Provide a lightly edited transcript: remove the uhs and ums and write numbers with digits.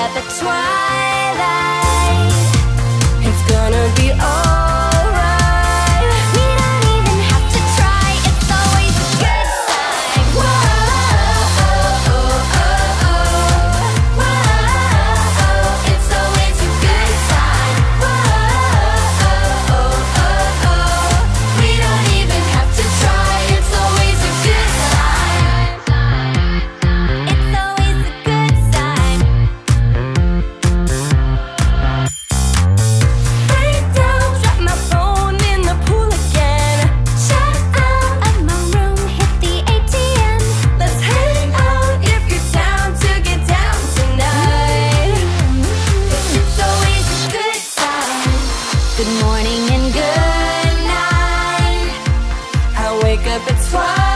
at the twilight. It's gonna be alright. We don't even have to try. It's always a good sign. Whoa, whoa, it's always a good sign. Whoa, we don't even have to try. It's always a good sign. It's always a good sign. Break down, drop my phone in the pool again. Check out of my room, hit the ATM. Let's hang out if you're down to get down tonight. 'Cause it's always a good sign. Good morning and good night. I wake up at twilight.